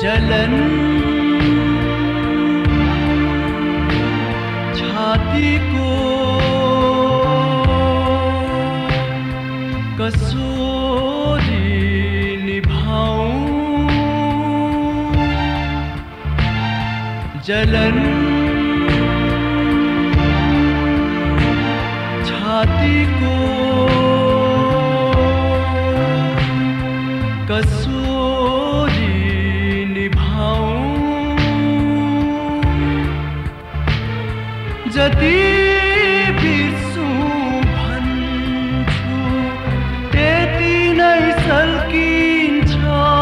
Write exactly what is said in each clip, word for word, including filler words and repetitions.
जलन छाती को कसोरी निभाऊं जलन छाती को कसोरी निभाऊं जति बिर्सु भन्छु त्यति नै सल्किन्छ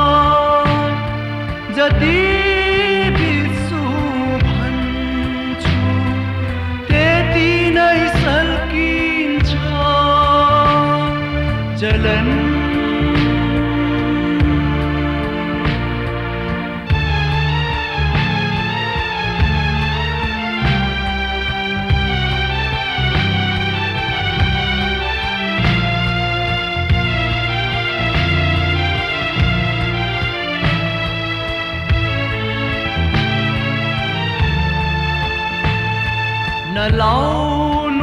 जति बिर्सु भन्छु त्यति नै सल्किन्छ जलन नलाउनु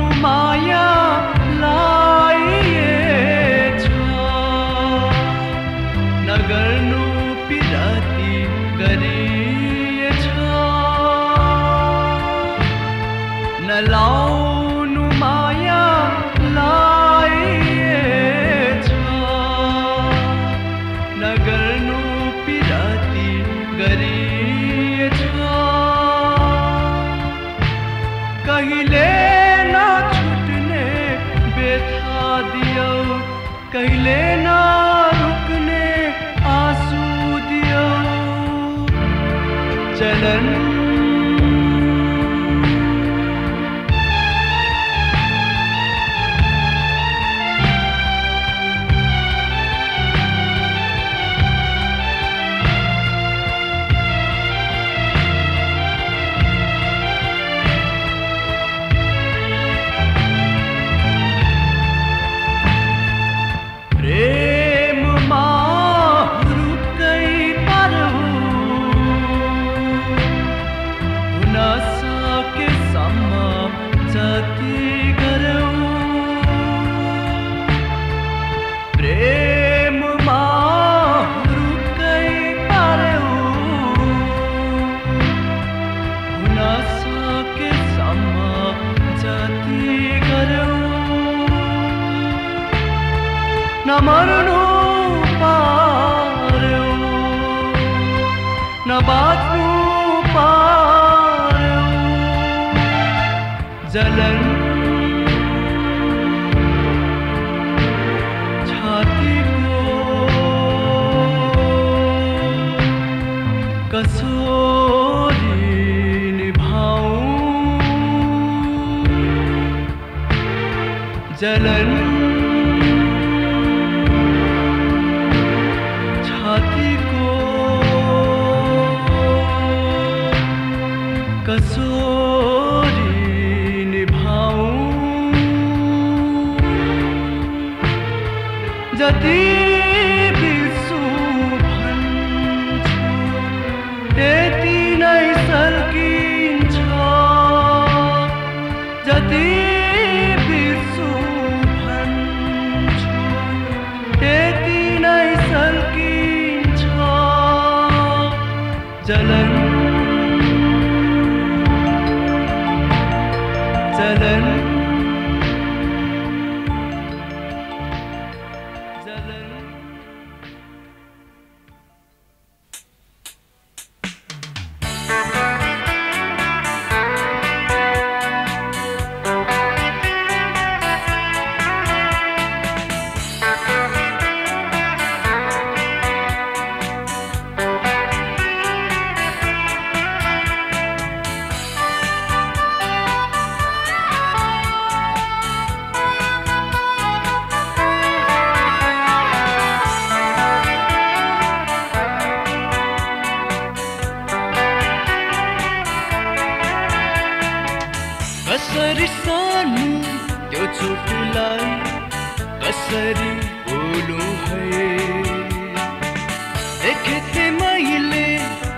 मायालाई छ नगर्नु पिराती गरिएछ नलाउनु मायालाई छ नगर्नु पिराती गरिएछ कहिले न छुट्ने व्यथा दियो कहिले न रुक्ने आँसु दियो जलन न मर्नु पार्यो न बाँच्नु पार्यो जलन छातीको कसोरी निभाऊं जलन कसोरी निभाऊं जति बिर्सु भन्छु त्यति नै सल्किन्छ जति बिर्सु भन्छु त्यति नै सल्किन्छ जलन जलन जलन कसरी सानु त्यो चोटलाई कसरी बोलूं है देखे थे मैले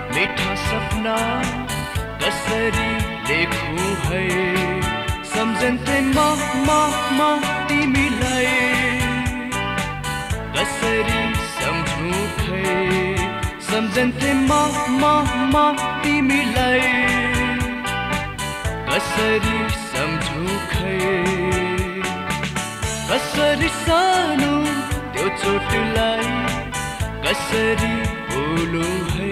कसरी लेखु है सम्झन्थे म म म तिमीलाई कसरी सम्झु है सम्झन्थे म म म तिमीलाई कसरी सम्झु है कसरी सानो त्यो चोटलाई कसरी बोलु है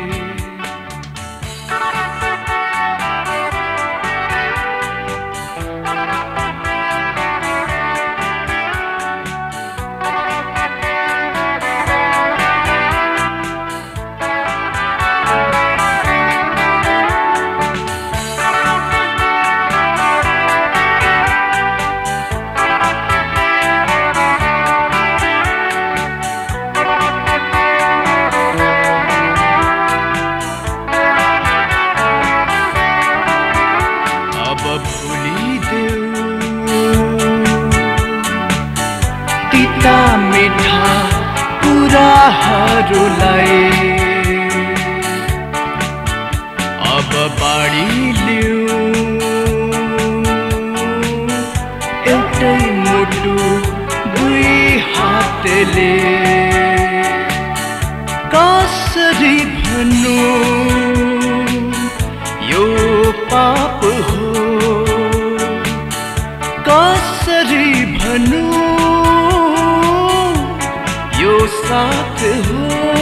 कुराहरूलाई अब बाढी लिऊ एउटै मुटु दुई हातले कसरी भन्नु यो पाप हो कसरी भन्नु यो साथ हो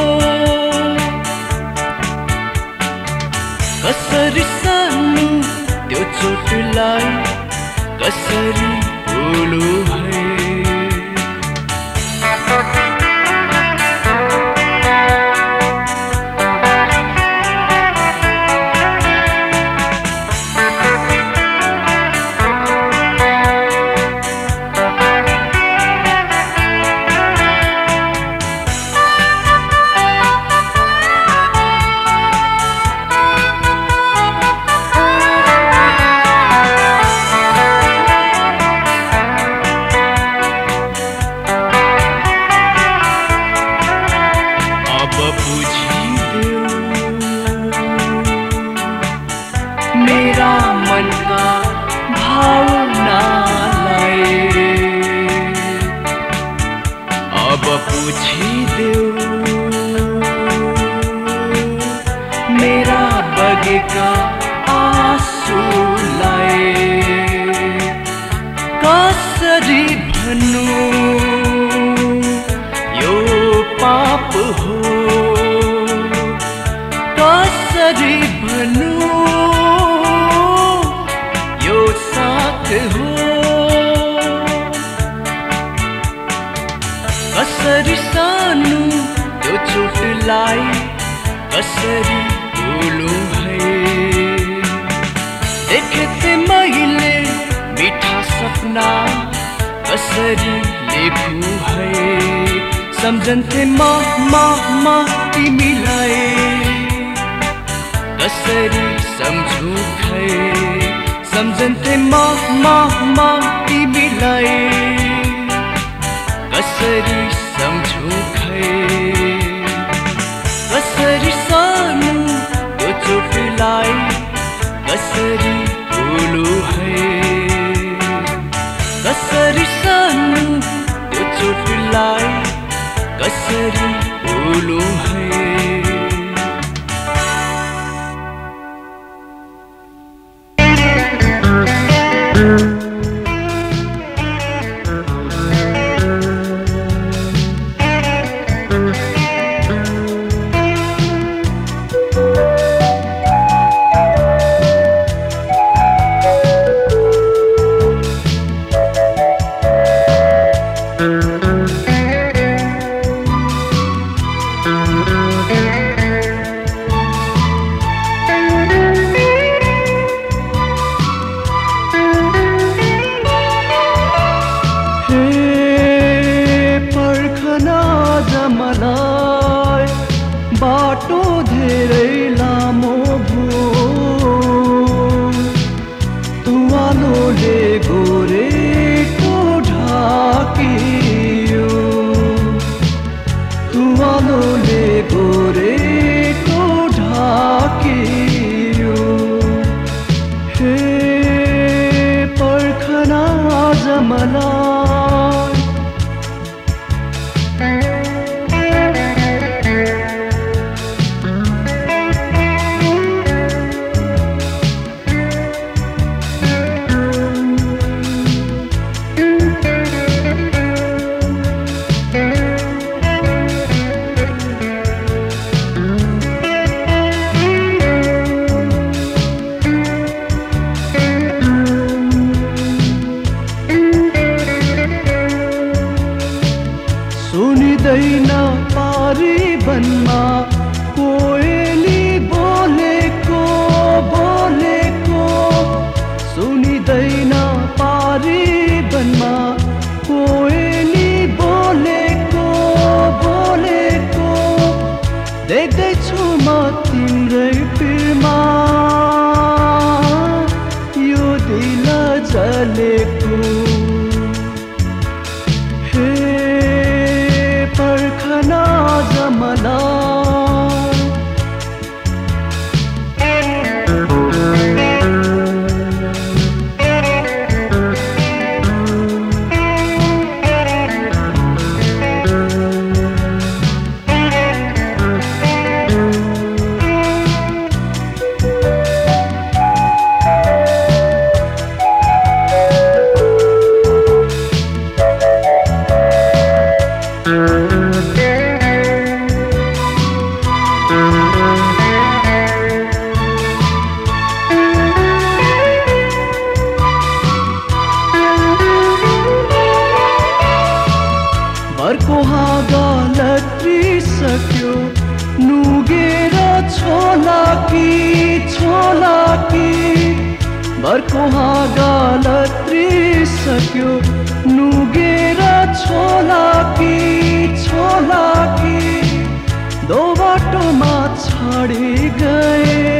कसरी सानो त्यो चोटलाई कसरी बोलु है मेरा मनका भावनालाई अब पुछिदेऊ मेरा बगेका आँसुलाई कसरी भन्नु यो पाप हो कसरी भन्नु हो कसरी सानो त्यो चोटलाई कसरी बोलु है देखेथे मैले मिठा सपना कसरी लेखु है सम्झन्थे म म म तिमीलाई कसरी सम्झु है सम्झन्थे म म म तिमीलाई कसरी सम्झु है कसरी सानो त्यो चोटलाई कसरी बोलु है कसरी सानो त्यो चोटलाई कसरी बोलु है म तिम्रै पिरमा यो दिल जलेको हे पर्खना जमला घरको हाँगा लत्रिसक्यो नुगेर छोला कि छोला कि घरको हाँगा लत्रिसक्यो नुगेर छोला कि छोला कि दो बाटोमा छाडी गए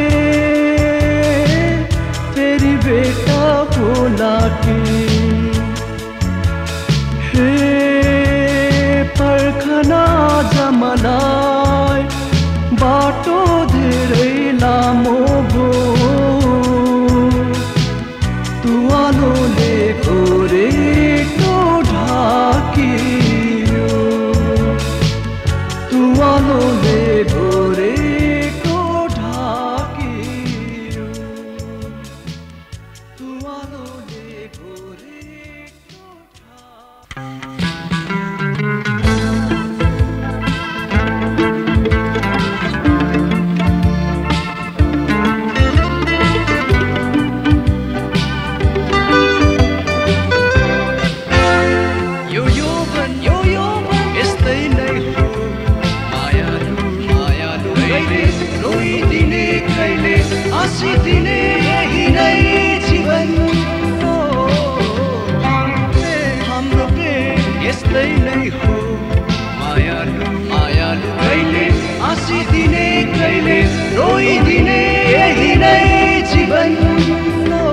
फेरि बेटा होला कि हे पर्खना जमलाई बाटो धेरै लामो भो तुवालोले गोरेटो ढाकियो तुवालोले गोरेटो ढाकियो तुवालोले गोरेटो दिने यही नै जीवन हो हाम्रो प्रेम यस्तै नै हो मायालु मायालु कहिले हाँसिदिने कहिले रोइदिने यही नै जीवन हो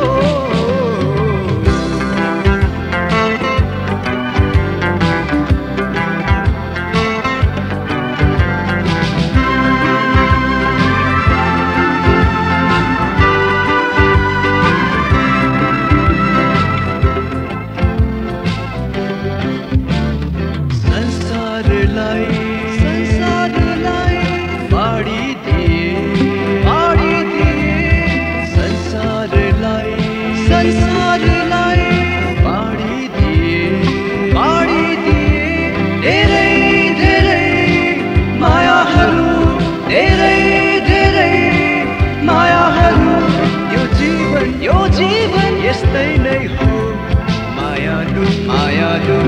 यस्तै नै हो मायालु मायालु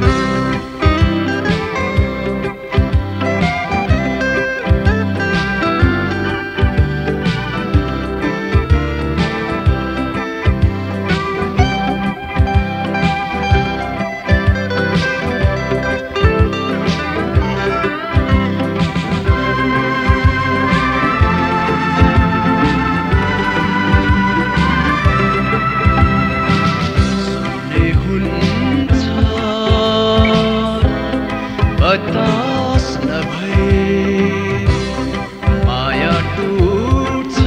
बतास नभए माया टुट्छ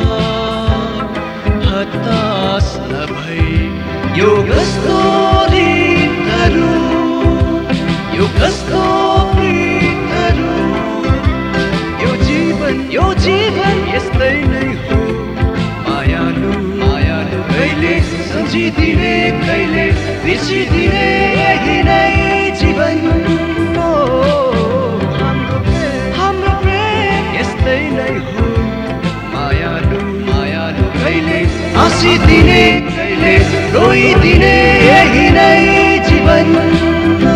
हतास नभए यो कस्तो गीतहरू यो कस्तो गीतहरू यो जीवन यो जीवन यस्तै नै हो मायालु मायालु कहिले सम्झिदिने कहिले बिर्सिदिने यही नै जीवन हाँसिदिने कहिले रोइदिने यही नै जीवन हो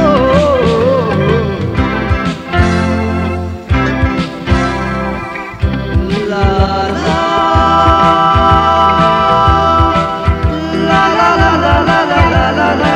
ला ला ला ला ला ला ला ला ला ला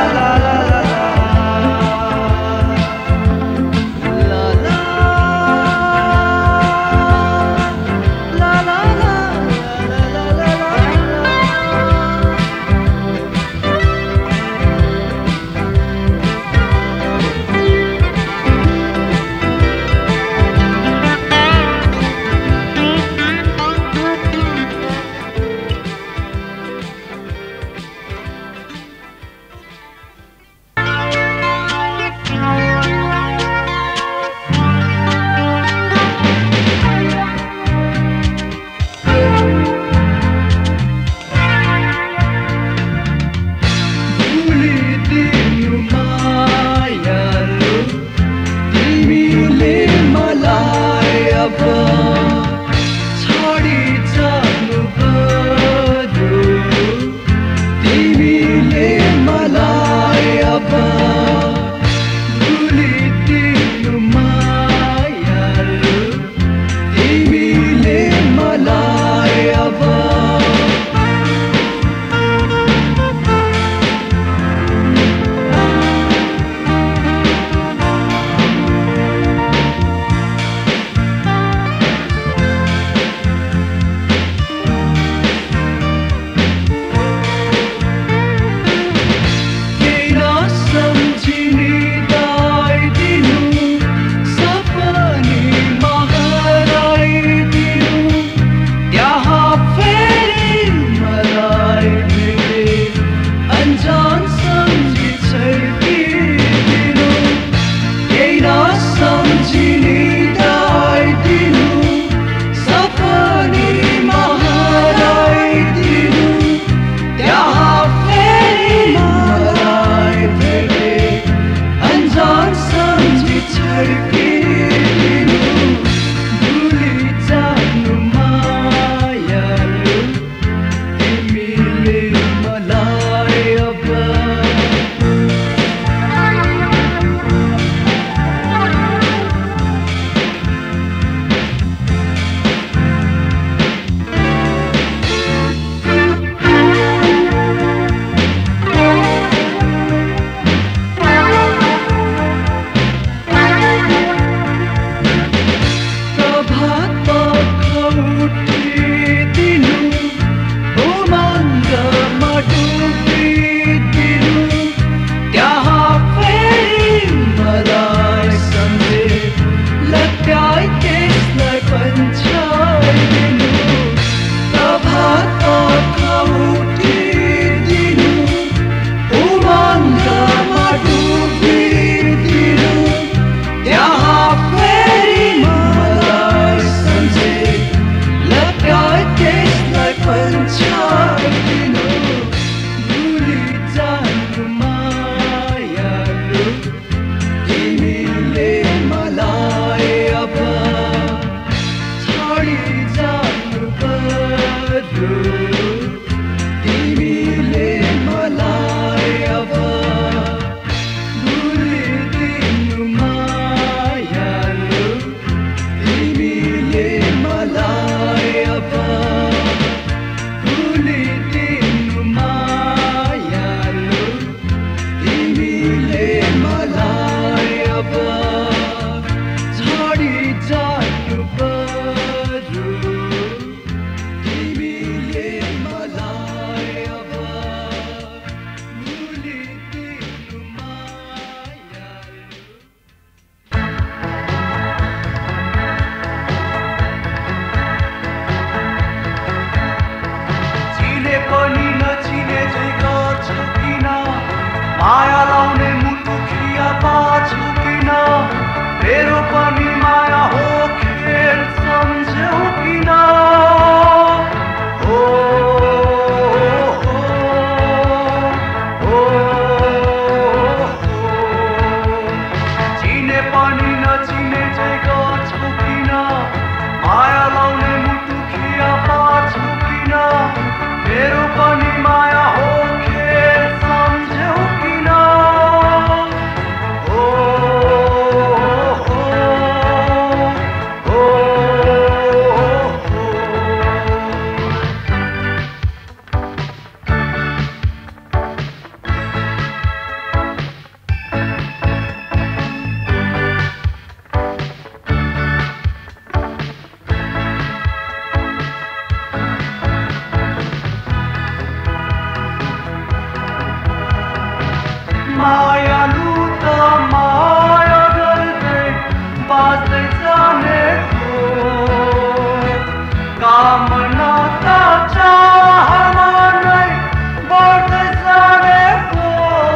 कामना त चाहमा नै बढ्दै जानेको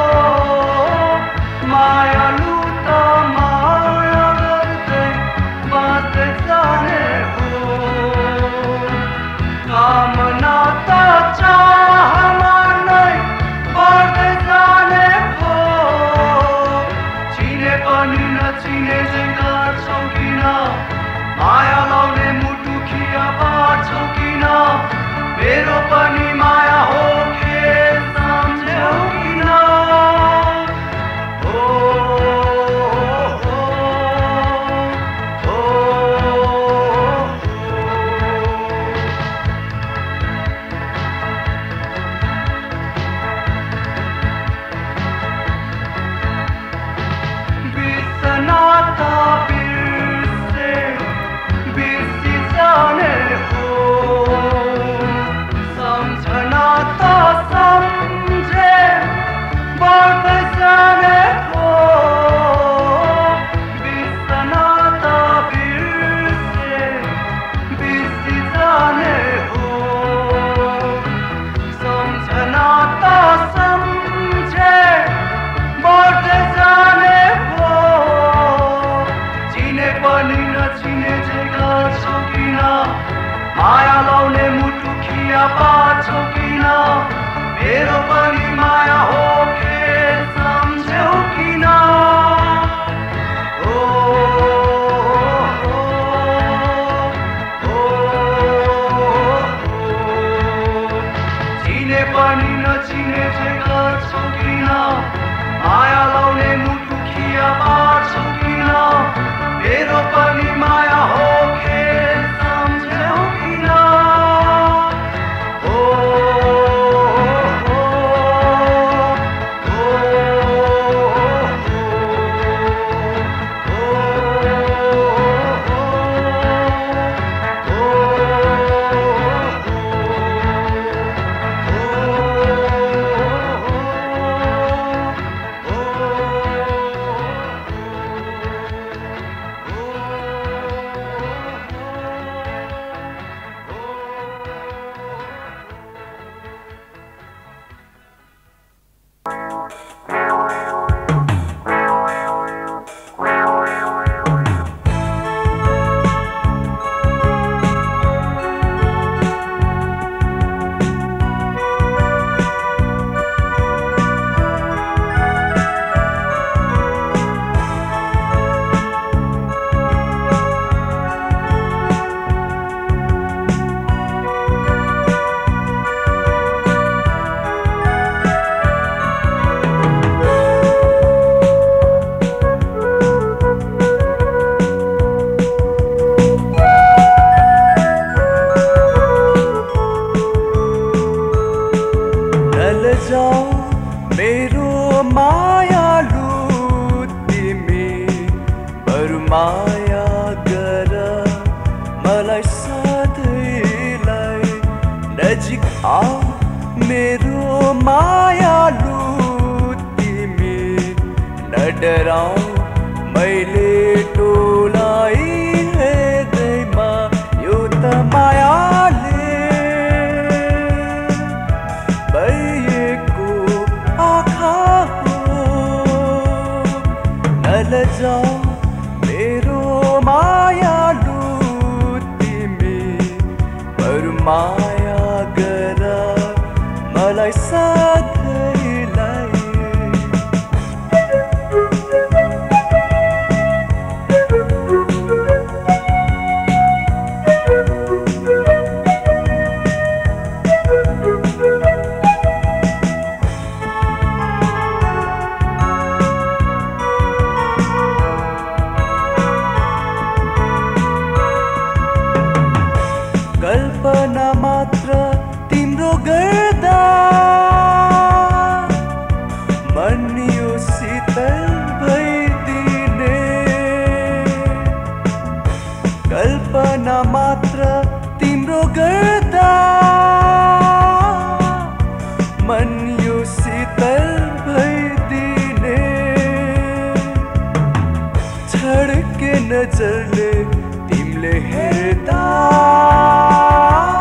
मायालु त माया गर्दै बाँच्दै जानेको कामना त चाहमा नै बढ्दै जानेको चिने पनि नचिने चाहिँ गर्छौ किन माया लाउने मुटु खिया पार्छौ किन मेरो पनि माया हो के सम्झ्यौ किन ओ ओ बिर्सना त बिर्से बिर्सी जाने हो सम्झना त सम्झे बढ्दै जानेको बिर्सना त बिर्से बिर्सी जाने हो सम्झना त सम्झे बढ्दै जानेको चिने पनि नचिने चाहिँ गर्छौ किन माया लाउने मुटु खिया पार्छौ किन मेरो पनि माया हो के सम्झ्यौ किन ओ चिने पनि नचिने चाहिँ गर्छौ किन माया लाउने मुटु खिया पार्छौ किन मेरो पनि माया हो के सम्झ्यौ किन ओ मेरो मायालु तिमी बरु माया गर मलाई सधैँलाई नजिक आऊ मेरो मायालु तिमी न डराऊ मैले टोलाई हेर्दैमा यो त मायाले लजाऊ मेरो मायालु तिमी बरु माया गर मलाई सधैँलाई कल्पना मात्र तिम्रो गर्दा मन यो शीतल भइदिने कल्पना मात्र तिम्रो गर्दा मन यो शीतल भइदिने छड्के नजरले तिमीले हेर्दा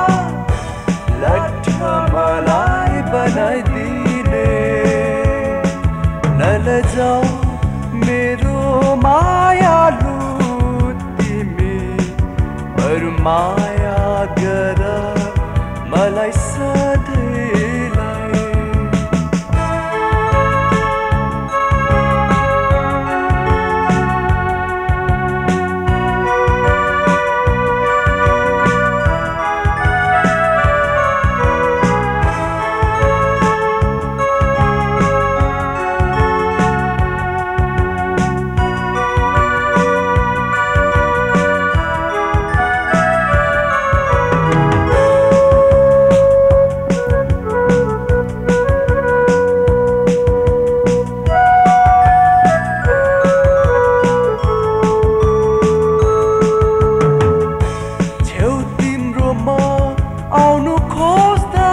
माया गर मलाई सधैँलाई। आउनु खोज्दा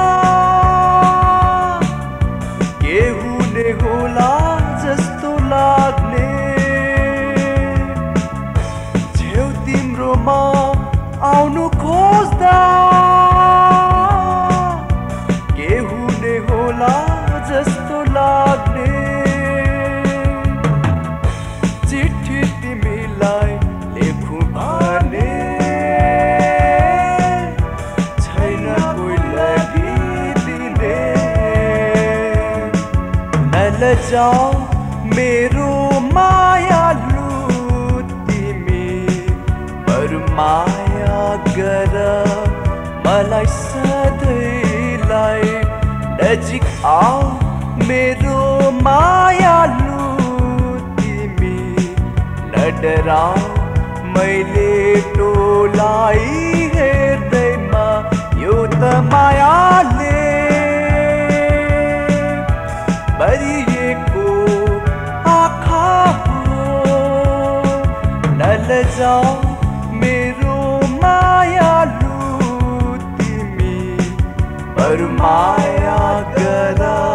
के हुने होला जस्तो लाग्ने, छेउ तिम्रोमा आउनु खोज्दा के हुने होला जस्तो लाग्ने। चिठी तिमीलाई लेखु भने जाओ मेरो मायालु तिमी, बरु माया गर मलाई सधैँलाई। नजिक आओ मेरो मायालु तिमी, न डराओ मैले टोलाई हेर्दैमा, यो त मायाले भरिएको आँखा हो। न लजाऊ मेरो मायालु तिमी, बरु माया गर।